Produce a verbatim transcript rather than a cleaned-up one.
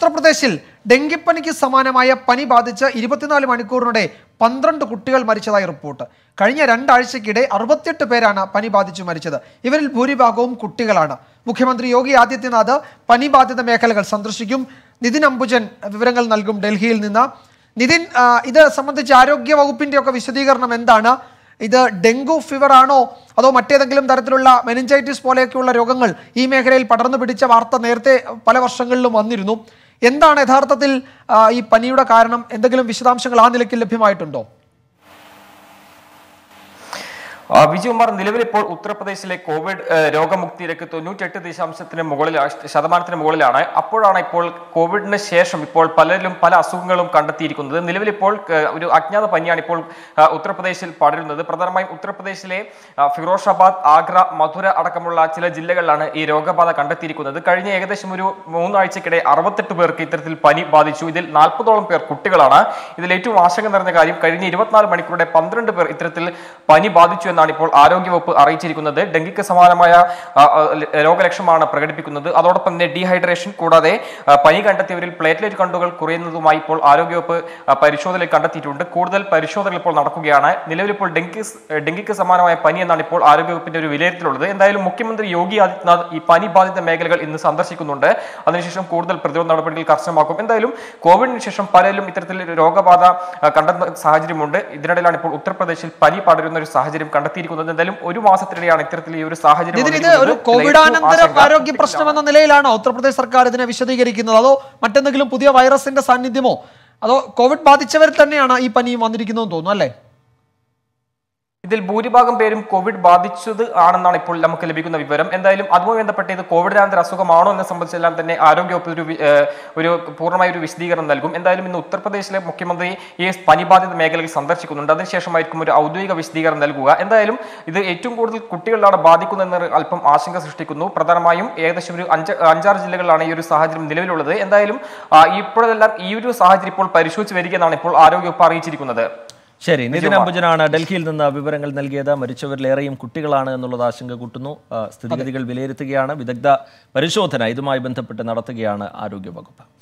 ഉത്തർപ്രദേശിൽ ഡെങ്കിപ്പനിക്ക് സമാനമായ പനി ബാധിച്ച് ഇരുപത്തിനാല് മണിക്കൂറിനിടെ പന്ത്രണ്ട് കുട്ടികൾ മരിച്ചതായി റിപ്പോർട്ട്. കഴിഞ്ഞ രണ്ടാഴ്ചക്കിടെ അറുപത്തിയെട്ട് പേരാണ് പനി ബാധിച്ചു മരിച്ചത്. ഇവരിൽ ഭൂരിഭാഗവും കുട്ടികളാണ്. മുഖ്യമന്ത്രി യോഗി ആദിത്യനാഥ് പനി ബാധിത മേഖലകൾ സന്ദർശിക്കും. നിതിൻ അംബുജൻ വിവരങ്ങൾ നൽകും ഡൽഹിയിൽ നിന്ന്. നിതിൻ, ഇത് സംബന്ധിച്ച് ആരോഗ്യ വകുപ്പിന്റെ ഒക്കെ വിശദീകരണം എന്താണ്? ഇത് ഡെങ്കു ഫീവർ ആണോ അതോ മറ്റേതെങ്കിലും തരത്തിലുള്ള മെനിഞ്ചൈറ്റിസ് പോലെയൊക്കെയുള്ള രോഗങ്ങൾ ഈ മേഖലയിൽ പടർന്നു പിടിച്ച വാർത്ത നേരത്തെ പല വർഷങ്ങളിലും വന്നിരുന്നു. എന്താണ് യഥാർത്ഥത്തിൽ ഈ പനിയുടെ കാരണം? എന്തെങ്കിലും വിശദാംശങ്ങൾ ആ നിലയ്ക്ക് ലഭ്യമായിട്ടുണ്ടോ? വിജയകുമാർ, നിലവിൽ ഇപ്പോൾ ഉത്തർപ്രദേശിലെ കോവിഡ് രോഗമുക്തി നിരക്ക് തൊണ്ണൂറ്റെട്ട് ദശാംശത്തിന് മുകളിൽ ശതമാനത്തിന് മുകളിലാണ്. അപ്പോഴാണ് ഇപ്പോൾ കോവിഡിന് ശേഷം ഇപ്പോൾ പലരിലും പല അസുഖങ്ങളും കണ്ടെത്തിയിരിക്കുന്നത്. നിലവിലിപ്പോൾ ഒരു അജ്ഞാത പനിയാണ് ഇപ്പോൾ ഉത്തർപ്രദേശിൽ പടരുന്നത്. പ്രധാനമായും ഉത്തർപ്രദേശിലെ ഫിറോഷാബാദ്, ആഗ്ര, മധുര അടക്കമുള്ള ചില ജില്ലകളിലാണ് ഈ രോഗബാധ കണ്ടെത്തിയിരിക്കുന്നത്. കഴിഞ്ഞ ഏകദേശം ഒരു മൂന്നാഴ്ചക്കിടെ അറുപത്തെട്ട് പേർക്ക് ഇത്തരത്തിൽ പനി ബാധിച്ചു. ഇതിൽ നാൽപ്പതോളം പേർ കുട്ടികളാണ്. ഇതിൽ ഏറ്റവും ആശങ്ക നിറഞ്ഞ കാര്യം, കഴിഞ്ഞ ഇരുപത്തിനാല് മണിക്കൂറുടെ പന്ത്രണ്ട് പേർ ഇത്തരത്തിൽ പനി ബാധിച്ചു എന്നാണ് ഇപ്പോൾ ആരോഗ്യവകുപ്പ് അറിയിച്ചിരിക്കുന്നത്. ഡെങ്കിക്ക് സമാനമായ രോഗലക്ഷണമാണ് പ്രകടിപ്പിക്കുന്നത്. അതോടൊപ്പം തന്നെ ഡീഹൈഡ്രേഷൻ കൂടാതെ പനി കണ്ടെത്തിയവരിൽ പ്ലേറ്റ്ലെറ്റ് കണ്ടുകൾ കുറയുന്നതുമായി ഇപ്പോൾ ആരോഗ്യവകുപ്പ് പരിശോധനയിൽ കണ്ടെത്തിയിട്ടുണ്ട്. കൂടുതൽ പരിശോധനകൾ ഇപ്പോൾ നടക്കുകയാണ്. നിലവിൽ ഇപ്പോൾ ഡെങ്കി ഡെങ്കിക്ക് സമാനമായ പനി എന്നാണ് ഇപ്പോൾ ആരോഗ്യവകുപ്പിന്റെ ഒരു വിലയിരുത്തലുള്ളത്. എന്തായാലും മുഖ്യമന്ത്രി യോഗി ആദിത്യനാഥ് ഈ പനി ബാധിത മേഖലകൾ ഇന്ന് സന്ദർശിക്കുന്നുണ്ട്. അതിനുശേഷം കൂടുതൽ പ്രതിരോധ നടപടികൾ കർശനമാക്കും. എന്തായാലും കോവിഡിന് ശേഷം പലരും ഇത്തരത്തിൽ രോഗബാധ കണ്ടെത്തുന്ന സാഹചര്യമുണ്ട്. ഇതിനിടയിലാണ് ഇപ്പോൾ ഉത്തർപ്രദേശിൽ പനി പടരുന്ന ഒരു സാഹചര്യം കണ്ടെത്തിയിരിക്കുന്നത്. എന്തായാലും ഒരു മാസത്തിനിടെയാണ് ഇത്തരത്തിൽ ഈ ഒരു സാഹചര്യം. ഒരു കോവിഡാനന്തര ആരോഗ്യ പ്രശ്നം എന്ന നിലയിലാണോ ഉത്തർപ്രദേശ് സർക്കാർ ഇതിനെ വിശദീകരിക്കുന്നത്? അതോ മറ്റെന്തെങ്കിലും പുതിയ വൈറസിന്റെ സാന്നിധ്യമോ അതോ കോവിഡ് ബാധിച്ചവരിൽ തന്നെയാണ് ഈ പനിയും വന്നിരിക്കുന്നതെന്ന് തോന്നുന്നു അല്ലേ? ഇതിൽ ഭൂരിഭാഗം പേരും കോവിഡ് ബാധിച്ചത് ആണെന്നാണ് ഇപ്പോൾ നമുക്ക് ലഭിക്കുന്ന വിവരം. എന്തായാലും അതുമായി ബന്ധപ്പെട്ട് ഇത് കോവിഡിനാന്തര അസുഖമാണോ എന്നെ സംബന്ധിച്ചെല്ലാം തന്നെ ആരോഗ്യവകുപ്പ് ഒരു ഒരു പൂർണ്ണമായ ഒരു വിശദീകരണം നൽകും. എന്തായാലും ഇന്ന് ഉത്തർപ്രദേശിലെ മുഖ്യമന്ത്രി ഈ പനി ബാധിത മേഖലയിൽ സന്ദർശിക്കുന്നുണ്ട്. അതിനുശേഷമായിരിക്കും ഒരു ഔദ്യോഗിക വിശദീകരണം നൽകുക. എന്തായാലും ഇത് ഏറ്റവും കൂടുതൽ കുട്ടികളിലാണ് ബാധിക്കുന്നതെന്ന് അല്പം ആശങ്ക സൃഷ്ടിക്കുന്നു. പ്രധാനമായും ഏകദേശം ഒരു അഞ്ച് അഞ്ചാറ് ജില്ലകളിലാണ് ഈ ഒരു സാഹചര്യം നിലവിലുള്ളത്. എന്തായാലും ഇപ്പോഴെല്ലാം ഈ ഒരു സാഹചര്യം ഇപ്പോൾ പരിശോധിച്ച് വരികയെന്നാണ് ഇപ്പോൾ ആരോഗ്യവകുപ്പ് അറിയിച്ചിരിക്കുന്നത്. ശരി, നിതിൻ അംബുജനാണ് ഡൽഹിയിൽ നിന്ന് വിവരങ്ങൾ നൽകിയത്. മരിച്ചവരിലേറെയും കുട്ടികളാണ് എന്നുള്ളത് ആശങ്ക കൂട്ടുന്നു. സ്ഥിതിഗതികൾ വിലയിരുത്തുകയാണ്. വിദഗ്ധ പരിശോധന ഇതുമായി ബന്ധപ്പെട്ട് നടത്തുകയാണ് ആരോഗ്യവകുപ്പ്.